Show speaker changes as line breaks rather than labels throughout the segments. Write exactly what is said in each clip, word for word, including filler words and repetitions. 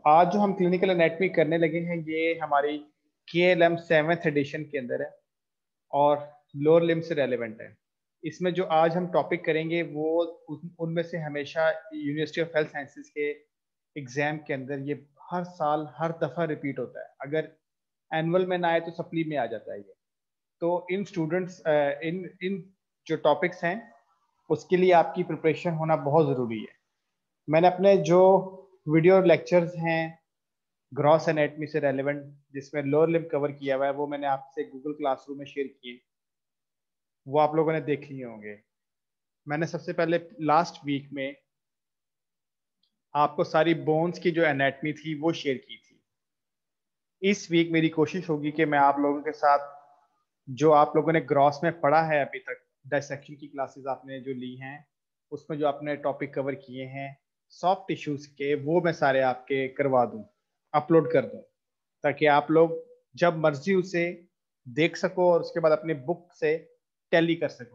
आज जो हम क्लिनिकल एनाटॉमी करने लगे हैं ये हमारी के एल एम सेवेंथ एडिशन के अंदर है और लोअर लिम्ब से रेलेवेंट है। इसमें जो आज हम टॉपिक करेंगे वो उन- उनमें से हमेशा यूनिवर्सिटी ऑफ हेल्थ साइंसेज के एग्जाम के अंदर ये हर साल हर दफा रिपीट होता है। अगर एनुअल में ना आए तो सप्ली में आ जाता है ये। तो इन स्टूडेंट्स इन इन जो टॉपिक्स हैं उसके लिए आपकी प्रिपरेशन होना बहुत ज़रूरी है। मैंने अपने जो वीडियो लेक्चर्स हैं ग्रॉस एनाटमी से रेलेवेंट जिसमें लोअर लिम्ब कवर किया हुआ है वो मैंने आपसे गूगल क्लासरूम में शेयर किए, वो आप लोगों ने देख लिए होंगे। मैंने सबसे पहले लास्ट वीक में आपको सारी बोन्स की जो एनाटमी थी वो शेयर की थी। इस वीक मेरी कोशिश होगी कि मैं आप लोगों के साथ जो आप लोगों ने ग्रॉस में पढ़ा है अभी तक, डायसेक्शन की क्लासेस आपने जो ली हैं उसमें जो आपने टॉपिक कवर किए हैं सॉफ्ट टिश्यूज के, वो मैं सारे आपके करवा दूं, अपलोड कर दूं, ताकि आप लोग जब मर्जी उसे देख सको और उसके बाद अपने बुक से टैली कर सको।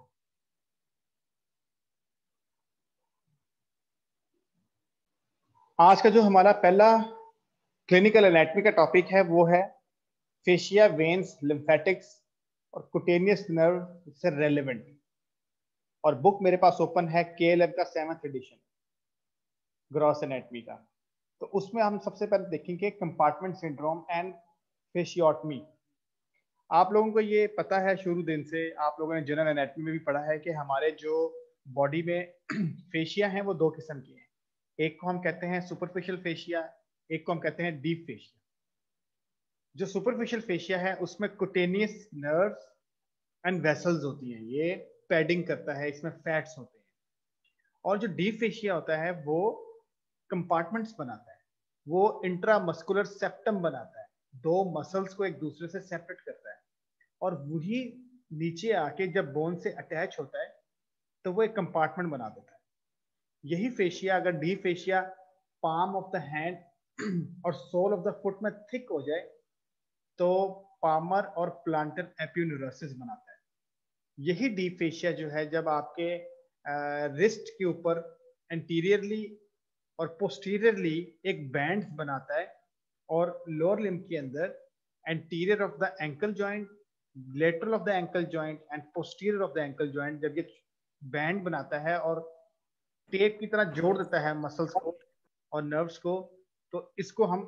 आज का जो हमारा पहला क्लिनिकल एनाटमी का टॉपिक है वो है फेशिया, वेन्स, लिम्फेटिक्स और कुटेनियस नर्व से रेलेवेंट। और बुक मेरे पास ओपन है के एल एम का सेवंथ एडिशन ग्रॉस एनाटमी का। तो उसमें हम सबसे पहले देखेंगे कंपार्टमेंट सिंड्रोम एंड फेशियोटमी। आप लोगों को ये पता है, शुरू दिन से आप लोगों ने जनरल एनाटमी में भी पढ़ा है कि हमारे जो बॉडी में फेशिया हैं वो दो किस्म की हैं। एक को हम कहते हैं सुपरफिशियल फेशिया, एक को हम कहते हैं डीप फेशिया। जो सुपरफिशियल फेशिया है उसमें कुटेनियस नर्व्स एंड वेसल्स होती हैं, ये पैडिंग करता है, इसमें फैट्स होते हैं। और जो डीप फेशिया होता है वो कंपार्टमेंट्स बनाता है, वो इंट्रामस्कुलर सेप्टम बनाता है, दो मसल्स को एक दूसरे से सेपरेट करता है और वही नीचे आके जब बोन से अटैच होता है तो वो एक कंपार्टमेंट बना देता है। यही फेशिया अगर deep fascia palm of the hand और सोल ऑफ द फुट में थिक हो जाए तो पामर और प्लांटर एपिन्यूरोसिस बनाता है। यही डीप फेशिया जो है जब आपके रिस्ट के ऊपर एंटीरियरली और पोस्टीरियरली एक बैंड बनाता है और लोअर लिम्ब के अंदर anterior of the ankle joint, lateral of the ankle joint and posterior of the ankle joint, जब ये बैंड बनाता है और टेप की तरह जोड़ देता है मसल्स को और नर्व्स को, तो इसको हम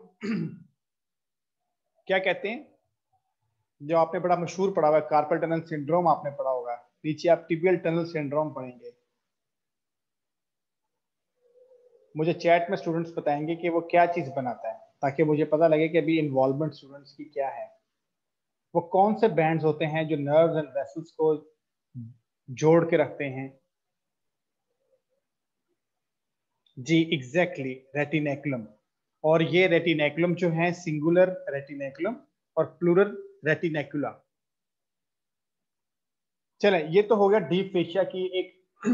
क्या कहते हैं, जो आपने बड़ा मशहूर पढ़ा हुआ है कार्पल टनल सिंड्रोम आपने पढ़ा होगा, नीचे आप टिबियल टनल सिंड्रोम पढ़ेंगे। मुझे चैट में स्टूडेंट्स बताएंगे कि वो क्या चीज बनाता है, ताकि मुझे पता लगे कि अभी इन्वॉल्वमेंट स्टूडेंट्स की क्या है। वो कौन से बैंड्स होते हैं जो नर्व्स एंड वेसल्स को जोड़ के रखते हैं? जी एग्जैक्टली, रेटिनेकुलम। और ये रेटिनेकुलम जो है सिंगुलर रेटिनेकुलम और प्लूरल रेटिनेकुला। चले, ये तो हो गया डीप फेशिया की एक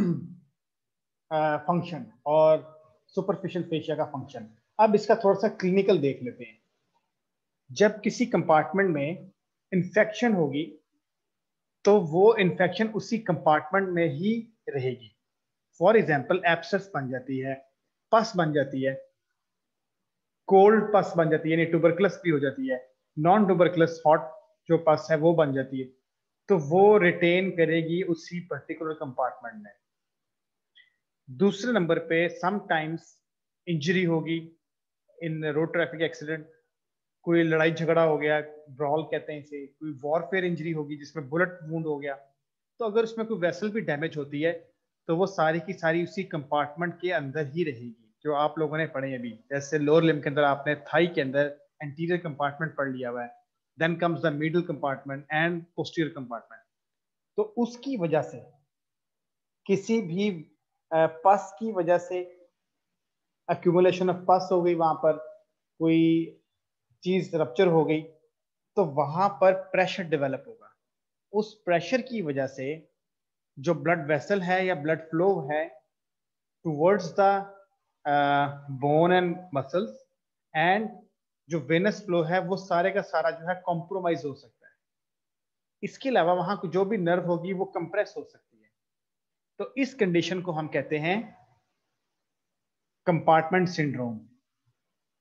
फंक्शन और सुपरफिशियल फेशिया का फंक्शन। अब इसका थोड़ा सा क्लिनिकल देख लेते हैं। जब किसी कंपार्टमेंट में इंफेक्शन होगी तो वो इंफेक्शन उसी कंपार्टमेंट में ही रहेगी। फॉर एग्जाम्पल एब्सेस बन जाती है, पस बन जाती है, कोल्ड पस बन जाती है, यानी ट्यूबरकुलस भी हो जाती है, नॉन ट्यूबरकुलस हॉट जो पस है वो बन जाती है, तो वो रिटेन करेगी उसी पर्टिकुलर कंपार्टमेंट में। दूसरे नंबर पे समटाइम्स इंजरी होगी इन रोड ट्रैफिक एक्सीडेंट, कोई लड़ाई झगड़ा हो गया, ब्रॉल कहते हैं इसे, कोई वॉरफेयर इंजरी होगी जिसमें बुलेट वुंड हो गया, तो अगर उसमें कोई वेसल भी डैमेज होती है तो वो सारी की सारी उसी कंपार्टमेंट के अंदर ही रहेगी जो आप लोगों ने पढ़े अभी। जैसे लोअर लिम्ब के अंदर आपने थाई के अंदर एंटीरियर कंपार्टमेंट पढ़ लिया हुआ है, then comes the middle compartment and posterior compartment. तो उसकी वजह से किसी भी पस की वजह से एक्यूमुलेशन ऑफ पस हो गई, वहां पर कोई चीज रप्चर हो गई तो वहां पर प्रेशर डेवलप होगा। उस प्रेशर की वजह से जो ब्लड वेसल है या ब्लड फ्लो है towards the bone and muscles and जो वेनस फ्लो है वो सारे का सारा जो है कॉम्प्रोमाइज हो सकता है। इसके अलावा वहां जो भी नर्व होगी वो कंप्रेस हो सकती है। तो इस कंडीशन को हम कहते हैं कंपार्टमेंट सिंड्रोम।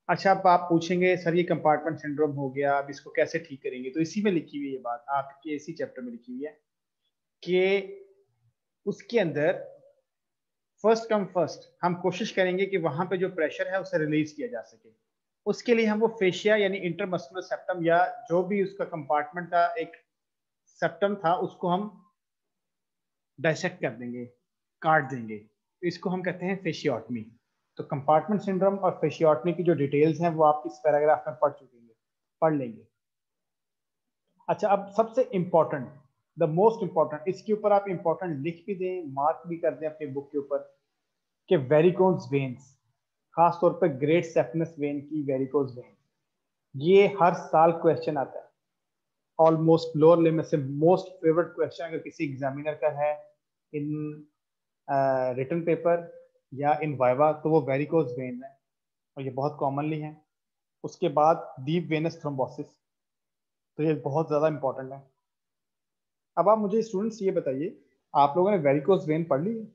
अच्छा, अब आप पूछेंगे सर ये कंपार्टमेंट सिंड्रोम हो गया, अब इसको कैसे ठीक करेंगे? तो इसी में लिखी हुई ये बात आपके इसी चैप्टर में लिखी हुई है कि उसके अंदर फर्स्ट कम फर्स्ट हम कोशिश करेंगे कि वहां पे जो प्रेशर है उसे रिलीज किया जा सके। उसके लिए हम वो फेशिया यानी इंटरमस्कुलर सेप्टम या जो भी उसका कंपार्टमेंट का एक सेप्टम था उसको हम डायसेक्ट कर देंगे, काट देंगे। तो इसको हम कहते हैं फेशियोटमी। तो कंपार्टमेंट सिंड्रोम और फेशियोटमी की जो डिटेल्स हैं वो आप इस पैराग्राफ में पढ़ चुके हैं, पढ़ लेंगे। अच्छा, अब सबसे इंपॉर्टेंट, द मोस्ट इंपॉर्टेंट, इसके ऊपर आप इंपॉर्टेंट लिख भी दें, मार्क भी कर दें अपनी बुक के ऊपर कि वेरिकोज वेन्स, खास तौर पर ग्रेट सेफनस वेन की वेरिकोज वेन, ये हर साल क्वेश्चन आता है ऑलमोस्ट। लोअर लिमिट में से मोस्ट फेवरेट क्वेश्चन अगर किसी एग्जामिनर का है इन रिटन पेपर या इन वाइवा तो वो वेरिकोज वेन है और ये बहुत कॉमनली है। उसके बाद डीप वेनस थ्रोम्बोसिस, तो ये बहुत ज़्यादा इंपॉर्टेंट है। अब आप मुझे स्टूडेंट्स ये बताइए, आप लोगों ने वेरिकोज वेन पढ़ ली है?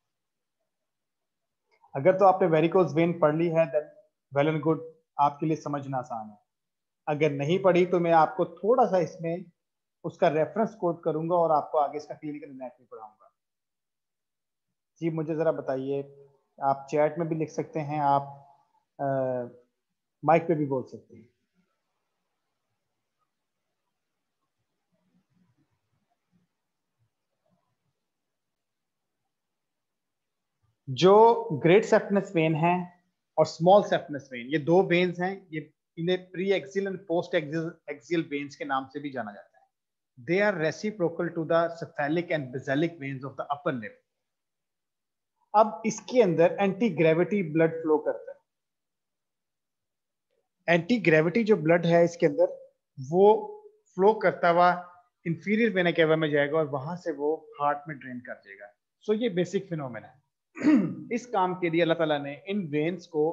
अगर तो आपने वेरिकोज वेन पढ़ ली है देन वेल एंड गुड, आपके लिए समझना आसान है। अगर नहीं पढ़ी तो मैं आपको थोड़ा सा इसमें उसका रेफरेंस कोट करूंगा और आपको आगे इसका क्लिनिकल एनाटॉमी पढ़ाऊंगा। जी मुझे जरा बताइए, आप चैट में भी लिख सकते हैं, आप माइक पे भी बोल सकते हैं। जो ग्रेट सेप्टनस वेन है और स्मॉल सेप्टनस वेन, ये दो वेन्स हैं, ये इन्हें pre axial and post axial veins के नाम से भी जाना जाता है। They are reciprocal to the cephalic and basilic veins of the upper limb. अब इसके अंदर एंटी ग्रेविटी ब्लड फ्लो करता है। एंटी ग्रेविटी जो ब्लड है इसके अंदर वो फ्लो करता हुआ इंफीरियर वेना केवा में जाएगा और वहां से वो हार्ट में ड्रेन कर देगा। सो so, ये बेसिक फिनोमेना है। इस काम के लिए अल्लाह ताला ने इन वेन्स को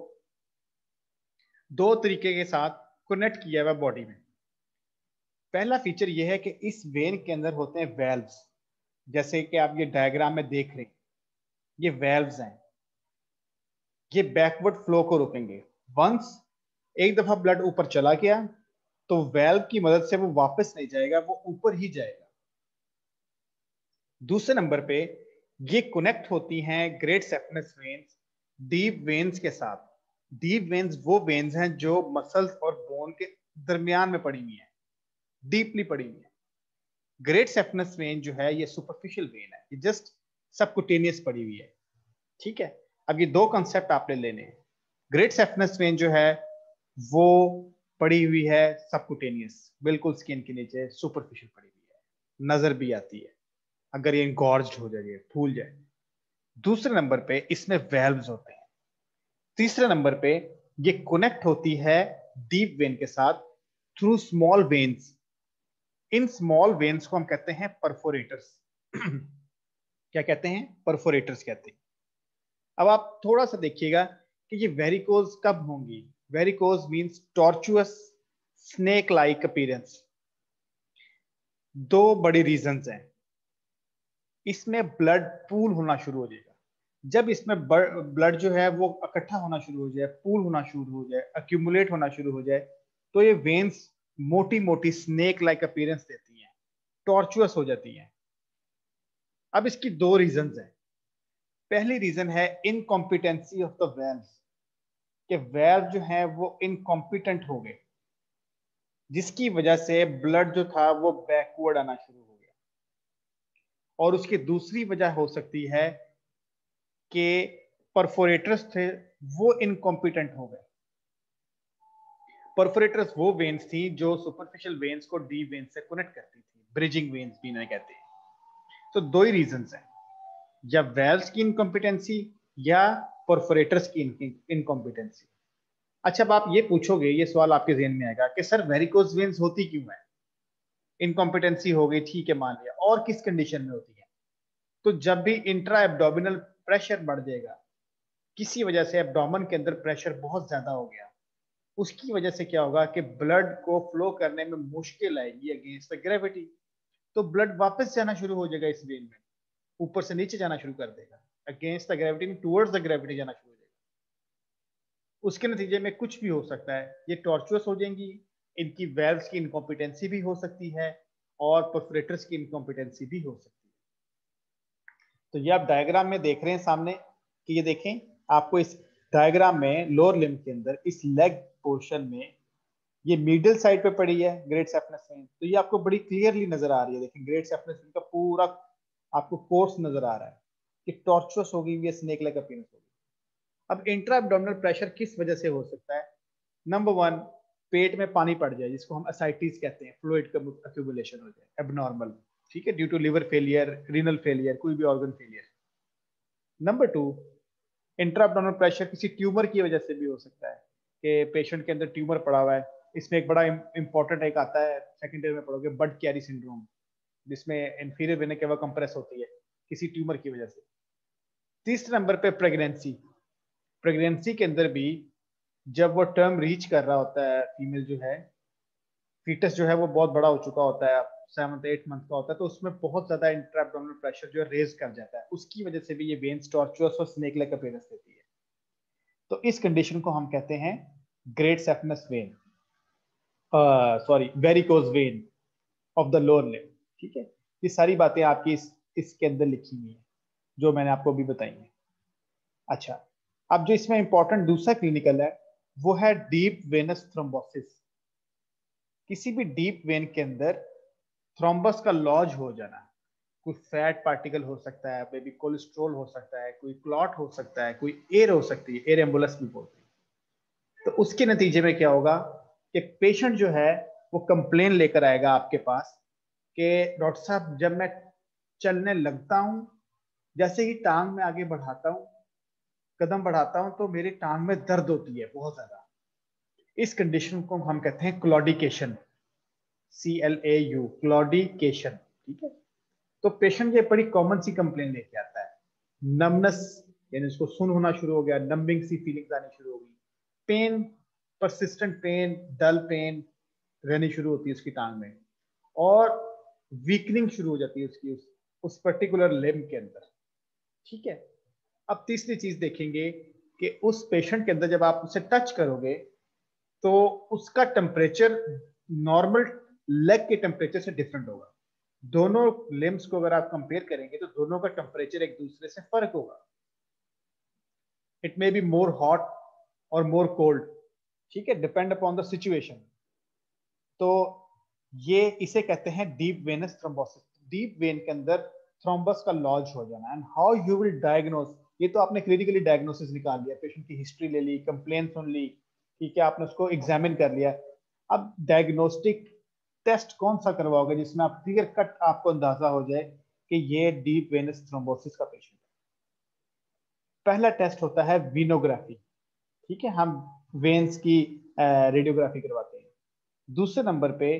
दो तरीके के साथ कनेक्ट किया हुआ बॉडी में। पहला फीचर ये है कि इस वेन के अंदर होते हैं वेल्व्स, जैसे कि आप ये डायग्राम में देख रहे हैं, ये वेल्व्स हैं, ये बैकवर्ड फ्लो को रोकेंगे। वंस एक दफा ब्लड ऊपर चला गया तो वेल्व की मदद से वो वापस नहीं जाएगा, वो ऊपर ही जाएगा। दूसरे नंबर पे ये कनेक्ट होती हैं great saphenous veins deep veins के साथ। डीप वेन्स वो वेन्स हैं जो मसल्स और बोन के दरमियान में पड़ी हुई हैं, डीपली पड़ी हुई है। ग्रेट सेफनस वेन जो है ये सुपरफिशियल वेन है, ये जस्ट सबकुटेनियस पड़ी हुई है। ठीक है, अब ये दो कंसेप्ट आपने लेने हैं। ग्रेट सेफनस वेन जो है वो पड़ी हुई है सबकुटेनियस, बिल्कुल स्किन के नीचे सुपरफिशियल पड़ी हुई है, नजर भी आती है अगर ये इंगॉर्ज्ड हो जाए, फूल जाए। दूसरे नंबर पे इसमें वेल्व्स होते हैं। तीसरे नंबर पे ये कनेक्ट होती है डीप वेन के साथ थ्रू स्मॉल वेन्स। इन स्मॉल वेन्स को हम कहते हैं परफोरेटर्स। क्या कहते हैं? परफोरेटर्स कहते हैं। अब आप थोड़ा सा देखिएगा कि ये वेरिकोज कब होंगी। Varicose means tortuous snake like appearance. दो बड़ी रीजंस हैं। इसमें ब्लड पूल होना शुरू हो जाएगा। जब इसमें ब्लड जो है वो इकट्ठा होना शुरू हो जाए, पूल होना शुरू हो जाए, अक्यूमुलेट होना शुरू हो जाए, तो ये वेन्स मोटी मोटी स्नेक लाइक अपीयरेंस देती हैं, टॉर्चुअस हो जाती हैं। अब इसकी दो रीजंस हैं। पहली रीजन है इनकॉम्पिटेंसी ऑफ द वेल्व, कि वेल्व जो है वो इनकॉम्पिटेंट हो गए, जिसकी वजह से ब्लड जो था वो बैकवर्ड आना शुरू हो गया। और उसकी दूसरी वजह हो सकती है कि परफोरेटर्स थे वो इनकॉम्पिटेंट हो गए। परफोरेटर्स वो वेन्स थी जो सुपरफिशियल वेन्स को डीप वेन्स से कनेक्ट करती थी, ब्रिजिंग वेन्स भी इन्हें कहते हैं। तो दो ही रीजंस हैं, या वेल्व्स की इनकॉम्पिटेंसी या परफोरेटर्स की इनकॉम्पिटेंसी। अच्छा, अब आप ये पूछोगे, ये सवाल आपके जहन में आएगा कि सर वेरिकोज वेन्स होती क्यों है? इनकॉम्पिटेंसी हो गई, ठीक है मान लिया, और किस कंडीशन में होती है? तो जब भी इंट्रा एब्डोमिनल प्रेशर बढ़ जाएगा, किसी वजह से एब्डोमेन के अंदर प्रेशर बहुत ज्यादा हो गया, उसकी वजह से क्या होगा कि ब्लड को फ्लो करने में मुश्किल आएगी अगेंस्ट द ग्रेविटी। तो ब्लड वापस जाना शुरू हो जाएगा इस वेन में, ऊपर से नीचे जाना शुरू कर देगा, against the gravity, towards the gravity जाना शुरू हो जाएगा। उसके नतीजे में कुछ भी हो सकता है, ये टॉर्चुअस हो जाएंगी, इनकी वेल्व्स की इनकॉम्पिटेंसी भी हो सकती है और परफोरेटर्स की इनकॉम्पिटेंसी भी हो सकती है। तो ये आप डायग्राम में देख रहे हैं सामने कि ये देखें आपको इस डायग्राम में लोअर लिम्ब के अंदर इस लेग पोर्शन में ये मिडिल साइड पे पड़ी है ग्रेट सेफनेस वेन, तो ये आपको बड़ी क्लियरली नजर आ रही है। देखिए ग्रेट सेफनेस वेन का पूरा आपको कोर्स नजर आ रहा है कि टॉर्चुअस हो गई, ये स्नेक लाइक अपीयरेंस होगी। अब इंट्रा एब्डोमिनल प्रेशर किस वजह से हो सकता है? नंबर वन, पेट में पानी पड़ जाए जिसको हम असाइटिस कहते हैं, फ्लूइड का एक्यूमुलेशन हो जाए एबनॉर्मल, ठीक है, due to liver failure, renal failure, कोई भी organ failure. Number two, intra abdominal pressure किसी ट्यूमर की वजह से भी हो सकता है कि पेशेंट के अंदर ट्यूमर पड़ा हुआ है। इसमें एक बड़ा इंपॉर्टेंट एक आता है, सेकेंड ईयर में पढ़ोगे, बड कैरी सिंड्रोम, जिसमें इंफीरियर वेना केवा कंप्रेस होती है किसी ट्यूमर की वजह से। तीसरे नंबर पे प्रेगनेंसी, प्रेगनेंसी के अंदर भी जब वो टर्म रीच कर रहा होता है, फीमेल जो है, फीटस जो है वो बहुत बड़ा हो चुका होता है, सेवन एट मंथ का होता है, तो उसमें बहुत ज्यादा इंट्रा एब्डोमिनल प्रेशर जो है रेज कर जाता है, उसकी वजह से भी ये वेन्स टॉर्चुअस और स्नेक लाइक अपीयरेंस देती है। तो इस कंडीशन को हम कहते हैं great saphenous vein, sorry varicose vein of the lower limb, ठीक है। ये सारी बातें आपकी इस इसके अंदर लिखी हुई है जो मैंने आपको अभी बताई है। अच्छा, अब जो इसमें इंपॉर्टेंट दूसरा क्लिनिकल है वो है डीप वेनस थ्रोम्बोसिस। किसी भी डीप वेन के अंदर थ्रोम्बस का लॉज हो जाना, कोई फैट पार्टिकल हो सकता है, बेबी कोलेस्ट्रॉल हो सकता है, कोई क्लॉट हो सकता है, कोई एयर हो सकती है, एयर एम्बुलस भी बोलते हैं। तो उसके नतीजे में क्या होगा कि पेशेंट जो है वो कंप्लेन लेकर आएगा आपके पास कि डॉक्टर साहब जब मैं चलने लगता हूं, जैसे ही टांग में आगे बढ़ाता हूं, कदम बढ़ाता हूं, तो मेरी टांग में दर्द होती है बहुत ज्यादा। इस कंडीशन को हम कहते हैं claudication, C L A U, claudication, ठीक है। तो पेशेंट ये बड़ी कॉमन सी कंप्लेन लेके आता है, नमनेस, यानी उसको सुन होना शुरू हो गया, नंबिंग सी फीलिंग्स आनी शुरू हो गई, pain, persistent pain, dull pain रहनी शुरू होती है उसकी टांग में, और वीकनिंग शुरू हो जाती है उसकी उस, उस पर्टिकुलर लिम्ब के अंदर, ठीक है। अब तीसरी चीज देखेंगे कि उस पेशेंट के अंदर जब आप उसे टच करोगे तो उसका टेम्परेचर नॉर्मल लेग के टेम्परेचर से डिफरेंट होगा। दोनों लिम्ब्स को अगर आप कंपेयर करेंगे तो दोनों का टेम्परेचर एक दूसरे से फर्क होगा। It may be more hot और मोर कोल्ड, ठीक है, डिपेंड अपॉन द सिचुएशन। तो ये इसे कहते हैं deep venous thrombosis, deep vein के अंदर थ्रोम्बस का लॉज हो जाना। And how you will diagnose, ये तो आपने क्लिनिकली डायग्नोसिस निकाल लिया, पेशेंट की हिस्ट्री ले ली, कंप्लेन सुन ली, ठीक है, आपने उसको एग्जामिन कर लिया। अब डायग्नोस्टिक टेस्ट कौन सा करवाओगे जिसमें आप क्लियर कट आपको अंदाजा हो जाए कि ये डीप वेनस थ्रोम्बोसिस का पेशेंट है? पहला टेस्ट होता है वीनोग्राफी, ठीक है, हम वेन्स की रेडियोग्राफी करवाते हैं। दूसरे नंबर पे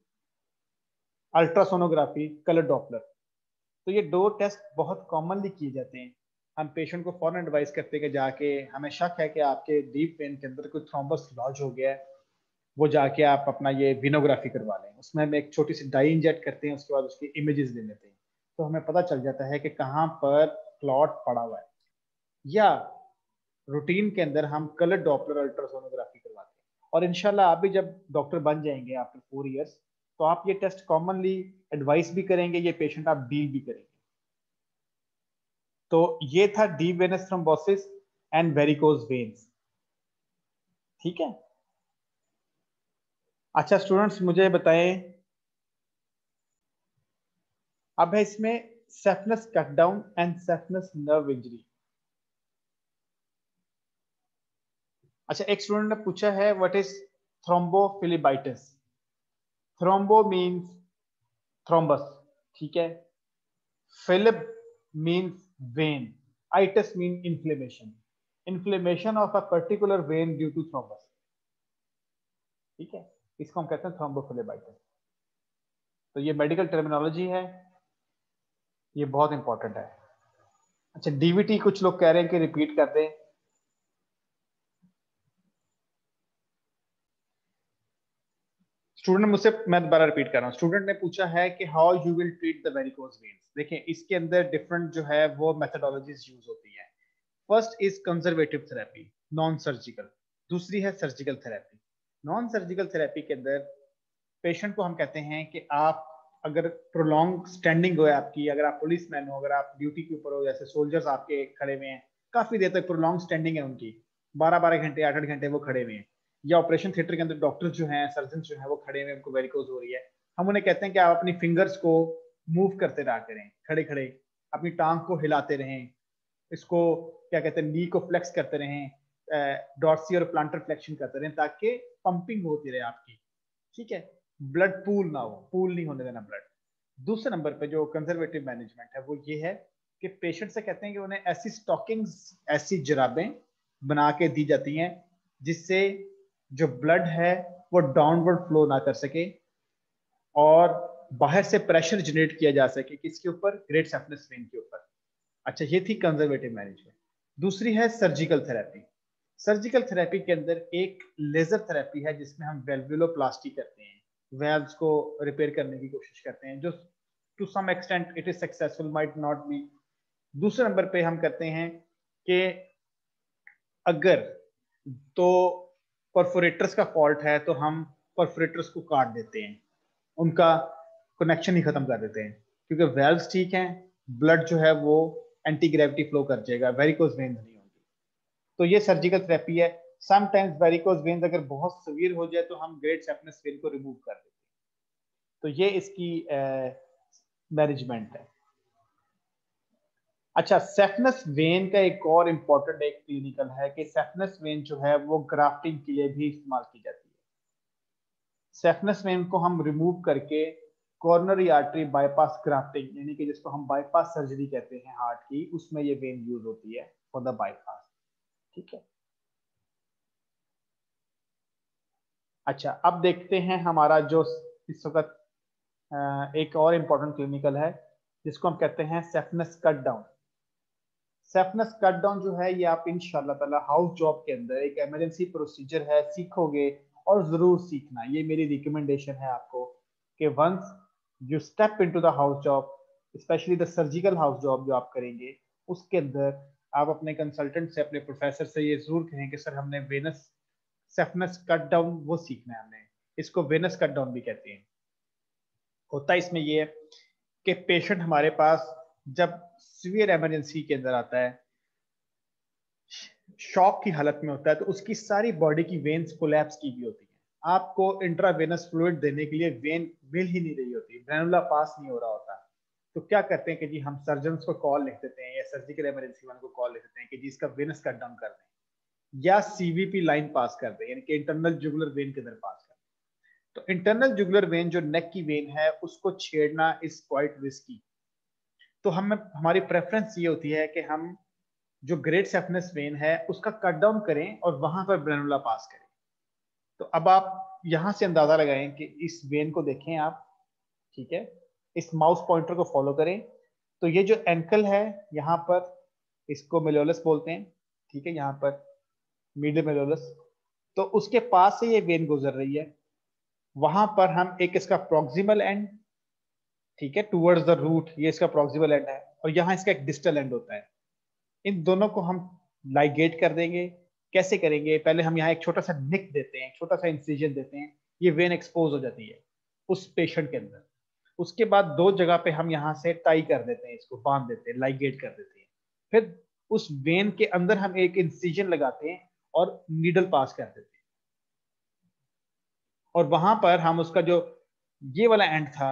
अल्ट्रासोनोग्राफी, कलर डॉपलर। तो ये दो टेस्ट बहुत कॉमनली किए जाते हैं। हम पेशेंट को फॉरन एडवाइस करते हैं कि जाके, हमें शक है कि आपके डीप वेन के अंदर कोई थ्रोम्बस लॉज हो गया है, वो जाके आप अपना ये विनोग्राफी करवा लें। उसमें हम एक छोटी सी डाई इंजेक्ट करते हैं, उसके बाद उसकी इमेजेस ले लेते हैं, तो हमें पता चल जाता है कि कहाँ पर क्लॉट पड़ा हुआ है। या रूटीन के अंदर हम कलर डॉपलर अल्ट्रासोनोग्राफी करवाते हैं। और इंशाल्लाह आप भी जब डॉक्टर बन जाएंगे आफ्टर फोर इयर्स, तो आप ये टेस्ट कॉमनली एडवाइस भी करेंगे, ये पेशेंट आप डील भी करेंगे। तो ये था deep venous thrombosis and varicose veins, ठीक है। अच्छा स्टूडेंट्स, मुझे बताएं, अब है इसमें saphenous cut down and saphenous nerve injury. अच्छा, एक स्टूडेंट ने पूछा है what is thrombophlebitis. Thrombo means thrombus, ठीक है, phleb means vein, itis mean inflammation, inflammation of a particular vein due to thrombus, ठीक है, इसको हम कहते हैं थ्रोम्बोफिलिबाइटिस। तो ये मेडिकल टर्मिनोलॉजी है, ये बहुत इंपॉर्टेंट है। अच्छा, डीवीटी कुछ लोग कह रहे हैं कि रिपीट कर दें। स्टूडेंट मुझसे, मैं दोबारा रिपीट कर रहा हूँ, स्टूडेंट ने पूछा है कि how you will treat the varicose veins. देखिए इसके अंदर डिफरेंट जो है वो मेथोडोलॉजीज यूज होती है। First is conservative therapy, non surgical, दूसरी है surgical therapy. Non surgical therapy के अंदर पेशेंट को हम कहते हैं कि आप अगर प्रोलॉन्ग स्टैंडिंग हो आपकी, अगर आप पुलिस मैन हो, अगर आप ड्यूटी के ऊपर हो, जैसे सोल्जर्स आपके खड़े हुए हैं, काफी देर तक प्रोलॉन्ग स्टैंडिंग है उनकी, बारह बारह घंटे आठ आठ घंटे वो खड़े हुए हैं, या ऑपरेशन थिएटर के अंदर डॉक्टर जो हैं, सर्जन जो हैं वो खड़े हुए, उनको वेरिकोज हो रही है, हम उन्हें कहते हैं कि आप अपनी फिंगर्स को मूव करते रहा करें, खड़े खड़े अपनी टांग को हिलाते रहें, इसको क्या कहते हैं, नी को फ्लेक्स करते रहें, डॉर्सी और प्लांटर फ्लेक्शन करते रहें, ताकि पंपिंग होती रहे आपकी, ठीक है, ब्लड पूल ना हो, पूल नहीं होने देना ब्लड। दूसरे नंबर पे जो कंजर्वेटिव मैनेजमेंट है वो ये है कि पेशेंट से कहते हैं कि उन्हें ऐसी स्टॉकिंग्स, ऐसी जुराबें बना के दी जाती हैं जिससे जो ब्लड है वो डाउनवर्ड फ्लो ना कर सके और बाहर से प्रेशर जनरेट किया जा सके किसके ऊपर, ग्रेट सेफनेस वेन के ऊपर। अच्छा, ये थी कंजर्वेटिव मैनेजमेंट। दूसरी है सर्जिकल थेरेपी। सर्जिकल थेरेपी के अंदर एक लेजर थेरेपी है जिसमें हम वेल्वुलोप्लास्टी करते हैं, वेल्व्स को रिपेयर करने की कोशिश करते हैं, जो to some extent it is successful, might not be. दूसरे नंबर पे हम करते हैं कि अगर तो परफोरेटर्स का फॉल्ट है तो हम परफोरेटर्स को काट देते हैं, उनका कनेक्शन ही खत्म कर देते हैं, क्योंकि वेल्व्स ठीक हैं, ब्लड जो है वो एंटी ग्रेविटी फ्लो कर जाएगा, वेरिकोज वेन्स नहीं होंगी। तो ये सर्जिकल थेरेपी है। समटाइम्स वेरिकोज वेन्स अगर बहुत सीवियर हो जाए तो हम ग्रेट सेफनेस वेन को रिमूव कर देते हैं। तो ये इसकी मैनेजमेंट है। अच्छा, सेफनेस वेन का एक और इम्पोर्टेंट एक क्लिनिकल है कि सेफनेस वेन जो है वो ग्राफ्टिंग के लिए भी इस्तेमाल की जाती है। सेफनेस वेन को हम रिमूव करके कॉर्नरी आर्टरी बाईपास ग्राफ्टिंग, यानी कि जिसको हम बाईपास सर्जरी कहते हैं हार्ट की, उसमें ये वेन यूज होती है फॉर द बाईपास, ठीक है। अच्छा, अब देखते हैं हमारा जो इस वक्त एक और इम्पोर्टेंट क्लिनिकल है जिसको हम कहते हैं saphenous cut down. Saphenous cut down जो है ये आप इंशाल्लाह ताला हाउस जॉब के अंदर एक इमरजेंसी प्रोसीजर है, सीखोगे, और जरूर सीखना, ये मेरी रिकमेंडेशन है आपको कि once you step into the house job, specially the surgical house job जो आप करेंगे, उसके अंदर आप अपने कंसल्टेंट से, अपने प्रोफेसर से ये जरूर कहें कि सर हमने वेनस सेफनेस कट डाउन वो सीखना है, हमने इसको वेनस कट डाउन भी कहते हैं। होता इसमें ये है कि पेशेंट हमारे पास जब सीवियर इमरजेंसी के अंदर आता है, शॉक की हालत में होता है, तो उसकी सारी बॉडी की वेन्स कोलैप्स की हुई होती है, आपको इंट्रावेनस फ्लूइड देने के लिए वेन मिल ही नहीं रही होती, ग्रैनुला पास नहीं हो रहा होता। तो क्या करते हैं कि जी हम सर्जन को कॉल लिख देते हैं या सर्जिकल इमरजेंसी वन को कॉल लिख देते हैं कि जी इसका वेनस कट डाउन कर दें या सीवीपी लाइन पास कर दें, यानी कि इंटरनल जुगुलर वेन के अंदर पास कर दें। तो इंटरनल जुगुलर वेन जो नेक की वेन है उसको छेड़ना इज क्वाइट रिस्की। तो हम हमारी प्रेफरेंस ये होती है कि हम जो ग्रेट सेफनेस वेन है उसका कट डाउन करें और वहां पर ग्रेनुला पास करें। तो अब आप यहां से अंदाजा लगाएं कि इस वेन को देखें आप, ठीक है, इस माउस पॉइंटर को फॉलो करें, तो ये जो एंकल है यहाँ पर, इसको मेलोलस बोलते हैं, ठीक है, यहाँ पर मीडियल मेलोलस, तो उसके पास से ये वेन गुजर रही है, वहां पर हम एक इसका प्रॉक्सिमल एंड, ठीक है, टूवर्ड्स द रूट, ये इसका प्रॉक्सिमल एंड है, और यहाँ इसका एक डिस्टल एंड होता है, इन दोनों को हम लाइगेट कर देंगे। कैसे करेंगे, पहले हम यहाँ एक छोटा सा निक देते हैं, छोटा सा इंसिजन देते हैं, ये वेन एक्सपोज हो जाती है उस पेशेंट के अंदर। उसके बाद दो जगह पे हम यहाँ से टाई कर देते हैं, इसको बांध देते हैं, लाइगेट कर देते हैं, फिर उस वेन के अंदर हम एक इंसिजन लगाते हैं और नीडल पास कर देते हैं, और वहां पर हम उसका जो ये वाला एंड था,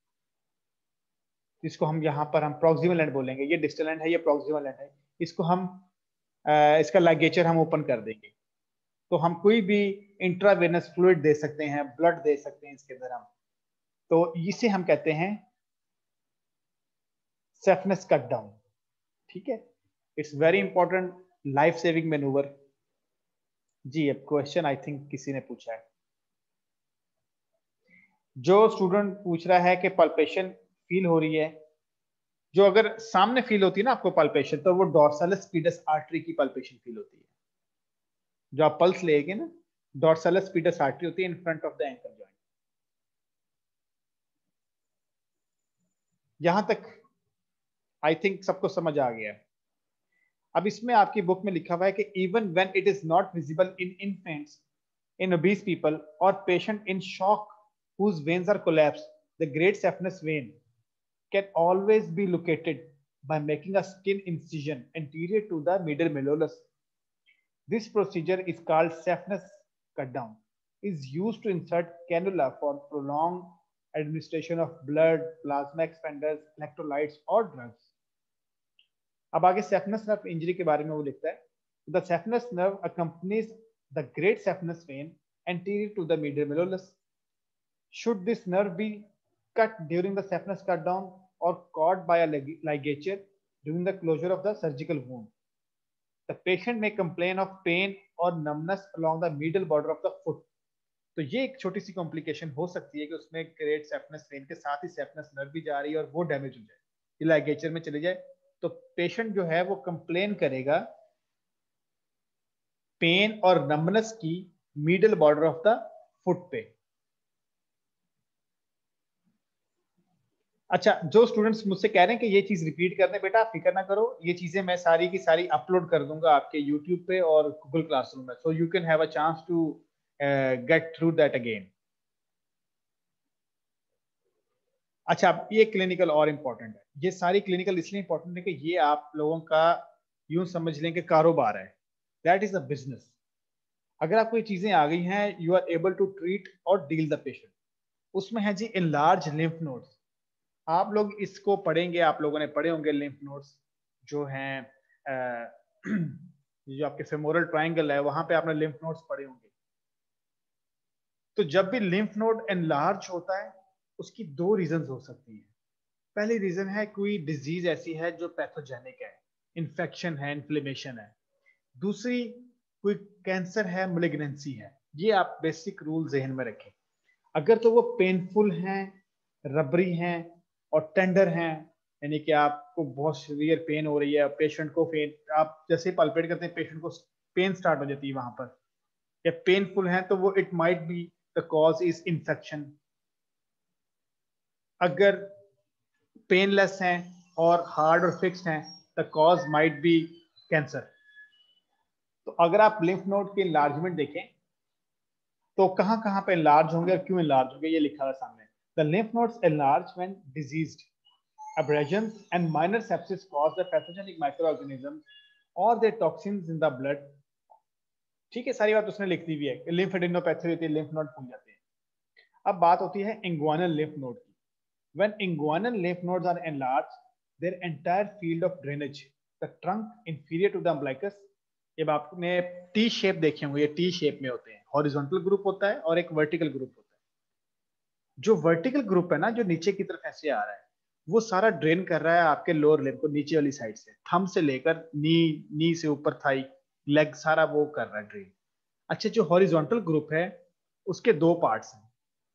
इसको हम यहाँ पर हम प्रॉक्सिमल एंड बोलेंगे, ये डिस्टल एंड है, ये प्रॉक्सिमल एंड है, इसको हम आ, इसका लाइगेचर हम ओपन कर देंगे, तो हम कोई भी इंट्रावेनस फ्लूइड दे सकते हैं, ब्लड दे सकते हैं इसके अंदर हम। तो इसे हम कहते हैं सेफनेस कट डाउन, ठीक है। It's very important life saving manoeuvre. जी, अब क्वेश्चन आई थिंक किसी ने पूछा है, जो स्टूडेंट पूछ रहा है कि पल्पेशन फील हो रही है, जो अगर सामने फील होती है ना आपको पल्पेशन, तो वो डॉर्सलस पीडस आर्टरी की पल्पेशन फील होती है। जो आप पल्स लेंगे ना, डॉर्सलस पीडस आर्टरी होती है in front of the ankle joint. यहां तक आई थिंक सबको समझ आ गया है। अब इसमें आपकी बुक में लिखा हुआ है कि even when it is not visible in infants, in obese people or patient in shock whose veins are collapsed, the great saphenous vein can always be located by making a skin incision anterior to the middle malleolus. This procedure is called saphenous cut down. Is used to insert cannula for prolonged administration of blood, plasma expanders, electrolytes or drugs. अब आगे saphenous nerve injury के बारे में वो लिखता है. The saphenous nerve accompanies the great saphenous vein anterior to the medial malleolus. Should this nerve be cut during the saphenous cut down or caught by a ligature during the closure of the surgical wound, the patient may complain of pain or numbness along the medial border of the foot. तो ये एक छोटी सी complication हो सकती है कि उसमें great सैफनस when के साथ ही सैफनस नर्व भी जा रही है और वो डैमेज हो जाए, ये लाइगेचर में चले जाए, तो पेशेंट जो है वो कंप्लेन करेगा पेन और नंबनेस की middle border of the foot पे. अच्छा, जो स्टूडेंट्स मुझसे कह रहे हैं कि ये चीज रिपीट कर दें, बेटा आप फिक्र ना करो, ये चीजें मैं सारी की सारी अपलोड कर दूंगा आपके यूट्यूब पे और गूगल क्लासरूम में, so you can have a chance to get through that again. अच्छा, अब ये क्लिनिकल और इम्पोर्टेंट है, ये सारी क्लिनिकल इसलिए इंपॉर्टेंट है कि ये आप लोगों का यूं समझ लें कि कारोबार है, दैट इज अ बिजनेस. अगर आपको ये चीजें आ गई हैं, you are able to treat और डील द पेशेंट. उसमें है जी इनलार्ज लिम्फ नोड्स. आप लोग इसको पढ़ेंगे, आप लोगों ने पढ़े होंगे लिम्फ नोड्स जो हैं, जो आपके फेमोरल ट्रायंगल है वहां पे आपने लिम्फ नोड्स पढ़े होंगे. तो जब भी लिम्फ नोड एनलार्ज होता है उसकी दो रीजंस हो सकती हैं. पहली रीजन है कोई डिजीज ऐसी है जो पैथोजेनिक है, इन्फेक्शन है, इन्फ्लेमेशन है. दूसरी कोई कैंसर है, मैलिग्नेंसी है. ये आप बेसिक रूल जहन में रखें. अगर तो वो पेनफुल हैं, रबरी हैं और टेंडर हैं, यानी कि आपको बहुत सीवियर पेन हो रही है, पेशेंट को पेन, आप जैसे पल्पेट करते हैं पेशेंट को पेन स्टार्ट हो जाती है वहां पर, या पेनफुल हैं, तो वो it might be the cause is infection. अगर पेनलेस हैं और हार्ड और फिक्स्ड हैं, the cause might be cancer. तो अगर आप लिम्फ नोड के इनलार्जमेंट देखें तो कहां कहां पे इनलार्ज होंगे और क्यों इनलार्ज होंगे, ये लिखा हुआ सामने. The lymph nodes enlarge when diseased, abrasions and minor sepsis cause the pathogenic microorganisms or their toxins in the blood. ठीक है, सारी बात उसने लिख दी हुई है. लिम्फेडिनोपैथी होती है, लिम्फ नोड फूल जाते हैं. अब बात होती है इंग्वानल लिम्फ नोड की. When inguinal lymph nodes are enlarged, their entire field of drainage, the trunk inferior to the umbilicus, ये आपने टी शेप देखे होंगे, ये टी शेप में होते हैं. हॉरिजॉन्टल ग्रुप होता है और एक वर्टिकल ग्रुप होता है. जो वर्टिकल ग्रुप है ना, जो नीचे की तरफ ऐसे आ रहा है, वो सारा ड्रेन कर रहा है आपके लोअर लिम्फ को नीचे वाली साइड से, थंब से लेकर नी नी से ऊपर थाई लेग, सारा वो कर रहा है ड्रेन. अच्छा, जो हॉरिजॉन्टल ग्रुप है उसके दो पार्ट्स हैं,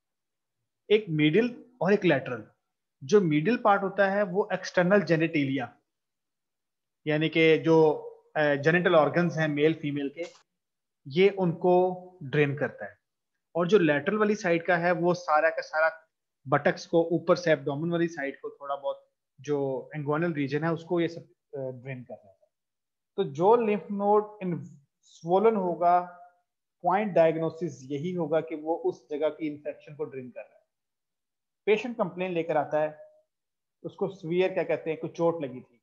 एक मिडिल और एक लैटरल. जो मिडिल पार्ट होता है वो एक्सटर्नल जेनेटिलिया, यानी कि जो जेनिटल ऑर्गन्स हैं मेल फीमेल के, ये उनको ड्रेन करता है. और जो लैटरल वाली साइड का है वो सारा का सारा बटक्स को ऊपर से एब्डोमेन वाली साइड को थोड़ा बहुत जो इंग्वानल रीजन है उसको ये सब ड्रेन कर रहा है. तो जो लिम्फ नोड इन स्वोलन होगा, पॉइंट डायग्नोसिस यही होगा कि वो उस जगह की इंफेक्शन को ड्रेन कर रहा है. पेशेंट कंप्लेन लेकर आता है, उसको स्वीयर क्या कहते हैं, कुछ चोट लगी थी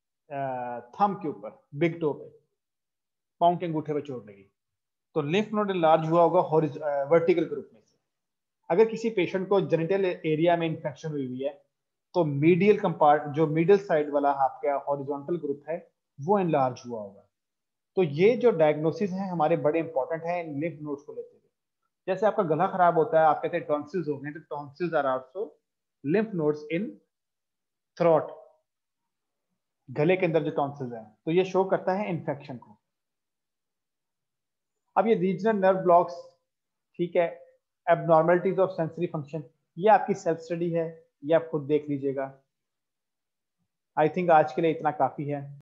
थंब के ऊपर, बिग टो पे, पाउंड के अंगूठे पे चोट लगी, तो लिम्फ नोड लार्ज हुआ होगा वर्टिकल ग्रुप में से. अगर किसी पेशेंट को जेनिटल एरिया में इंफेक्शन हुई हुई है तो मीडियल कंपार्ट, जो मिडिल साइड वाला आपका हॉरिजॉन्टल ग्रुप है, वो एनलार्ज हुआ होगा. तो ये जो डायग्नोसिस है हमारे बड़े इंपॉर्टेंट है इन लिम्फ नोड्स को लेते हुए. जैसे आपका गला खराब होता है, आप कहते हैं टॉन्सिल्स हो गए, तो tonsils are also lymph nodes in throat, गले के अंदर जो टॉन्सिल्स हैं, तो ये शो करता है इन्फेक्शन को. अब ये रीजनल नर्व ब्लॉक्स, ठीक है, एबनॉर्मलिटीज ऑफ सेंसरी फंक्शन, ये आपकी सेल्फ स्टडी है, ये आप खुद देख लीजिएगा. आई थिंक आज के लिए इतना काफी है.